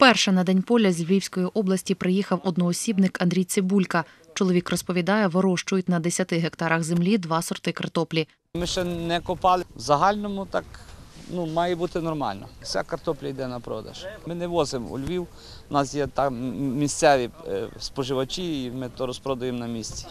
Вперше на День поля з Львівської області приїхав одноосібник Андрій Цибулька. Чоловік розповідає, вирощують на 10 гектарах землі 2 сорти картоплі. Ми ще не копали. В загальному так має бути нормально. Вся картопля йде на продаж. Ми не возимо у Львів, у нас є там місцеві споживачі і ми то розпродаємо на місці.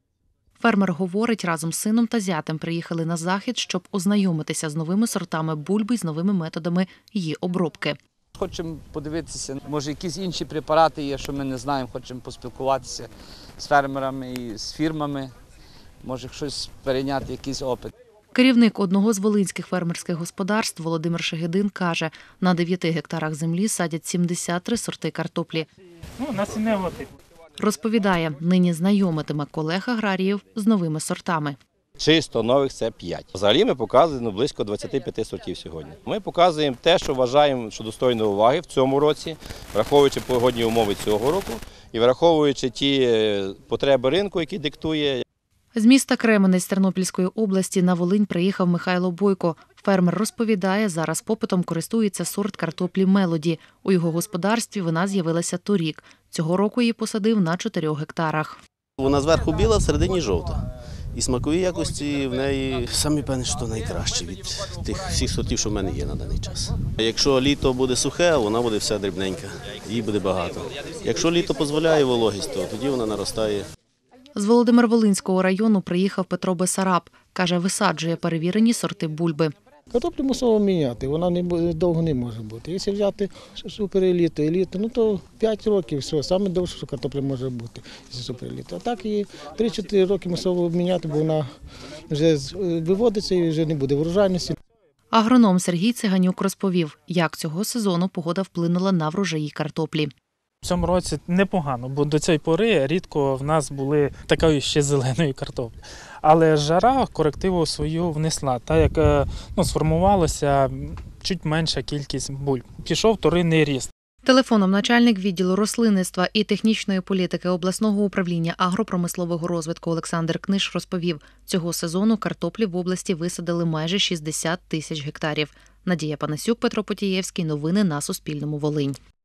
Фермер говорить, разом з сином та зятем приїхали на захід, щоб ознайомитися з новими сортами бульби і з новими методами її обробки. Хочемо подивитися, може якісь інші препарати є, що ми не знаємо, хочемо поспілкуватися з фермерами і з фірмами, може щось перейняти, якийсь опит. Керівник одного з волинських фермерських господарств Володимир Шегедин каже, на 9 гектарах землі садять 73 сорти картоплі. Насінневого типу. Розповідає, нині знайомитиме колег-аграріїв з новими сортами. Чисто нових – це 5. Взагалі ми показуємо близько 25 сортів сьогодні. Ми показуємо те, що вважаємо, що достойно уваги в цьому році, враховуючи погодні умови цього року і враховуючи ті потреби ринку, які диктує. З міста Кременець Тернопільської області на Волинь приїхав Михайло Бойко. Фермер розповідає, зараз попитом користується сорт картоплі «Мелоді». У його господарстві вона з'явилася торік. Цього року її посадив на 4 гектарах. Вона зверху біла, всередині жовта. І смакові якості в неї, самі певні, що найкраще від тих всіх сортів, що в мене є на даний час. Якщо літо буде сухе, вона буде вся дрібненька, її буде багато. Якщо літо дозволяє вологість, то тоді вона наростає. З Володимир-Волинського району приїхав Петро Бесараб. Каже, висаджує перевірені сорти бульби. Картоплю мусимо міняти, вона довго не може бути. Якщо взяти супереліту, еліту, то 5 років, все, саме довше, що картопля може бути, якщо супереліту. А так її 3-4 роки мусимо міняти, бо вона вже виводиться і вже не буде врожайності. Агроном Сергій Циганюк розповів, як цього сезону погода вплинула на врожаї картоплі. В цьому році непогано, бо до цієї пори рідко в нас були такої ще зеленої картоплі. Але жара корективу свою внесла, так як сформувалася чуть менша кількість бульб. Пішов вторинний ріст. Телефоном начальник відділу рослинництва і технічної політики обласного управління агропромислового розвитку Олександр Книж розповів, цього сезону картоплі в області висадили майже 60 тисяч гектарів. Надія Панасюк, Петро Потієвський. Новини на Суспільному. Волинь.